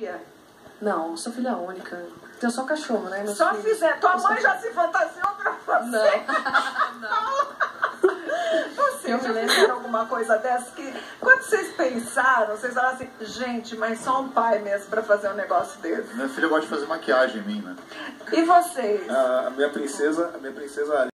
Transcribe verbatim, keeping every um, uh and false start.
Não, sou filha única. Tenho só cachorro, né? Meus Só filhos. fizer. Tua mãe já se fantasiou pra você? Não. Não. Vocês já fizeram alguma coisa dessa que, quando vocês pensaram, vocês falaram assim, gente, mas só um pai mesmo pra fazer um negócio desse. Minha filha gosta de fazer maquiagem em mim, né? E vocês? A, a minha princesa, a minha princesa